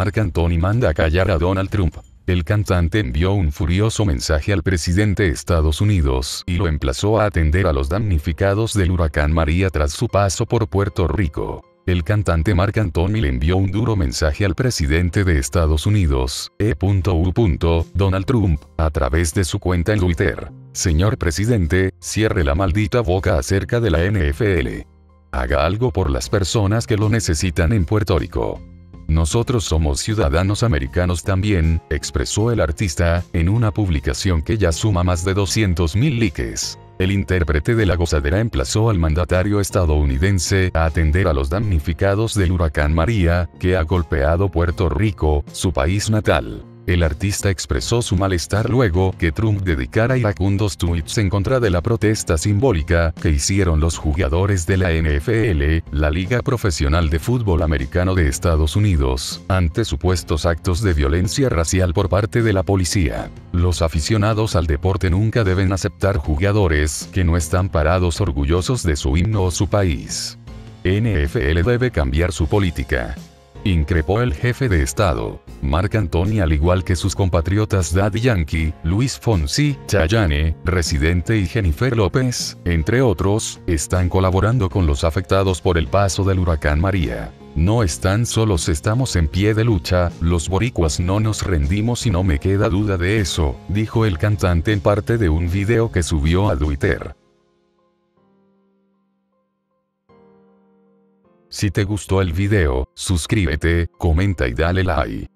Marc Anthony manda a callar a Donald Trump. El cantante envió un furioso mensaje al presidente de Estados Unidos y lo emplazó a atender a los damnificados del huracán María tras su paso por Puerto Rico. El cantante Marc Anthony le envió un duro mensaje al presidente de Estados Unidos, Donald Trump, a través de su cuenta en Twitter. Señor presidente, cierre la maldita boca acerca de la NFL. Haga algo por las personas que lo necesitan en Puerto Rico. Nosotros somos ciudadanos americanos también, expresó el artista, en una publicación que ya suma más de 200.000 likes. El intérprete de la gozadera emplazó al mandatario estadounidense a atender a los damnificados del huracán María, que ha golpeado Puerto Rico, su país natal. El artista expresó su malestar luego que Trump dedicara iracundos tweets en contra de la protesta simbólica que hicieron los jugadores de la NFL, la Liga Profesional de Fútbol Americano de Estados Unidos, ante supuestos actos de violencia racial por parte de la policía. Los aficionados al deporte nunca deben aceptar jugadores que no están parados orgullosos de su himno o su país. NFL debe cambiar su política, increpó el jefe de Estado. Marc Anthony, al igual que sus compatriotas Daddy Yankee, Luis Fonsi, Chayanne, Residente y Jennifer López, entre otros, están colaborando con los afectados por el paso del huracán María. No están solos, estamos en pie de lucha, los boricuas no nos rendimos y no me queda duda de eso, dijo el cantante en parte de un video que subió a Twitter. Si te gustó el video, suscríbete, comenta y dale like.